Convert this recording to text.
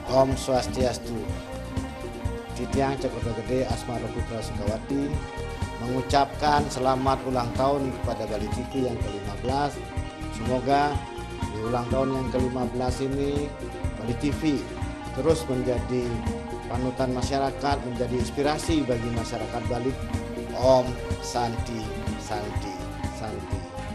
Om Swastiastu. Titiang Cakupa Gede Asma Putra Sukawati mengucapkan selamat ulang tahun kepada Bali TV yang ke-15. Semoga di ulang tahun yang ke-15 ini Bali TV terus menjadi panutan masyarakat, menjadi inspirasi bagi masyarakat Bali. Om Santi, Santi, Santi.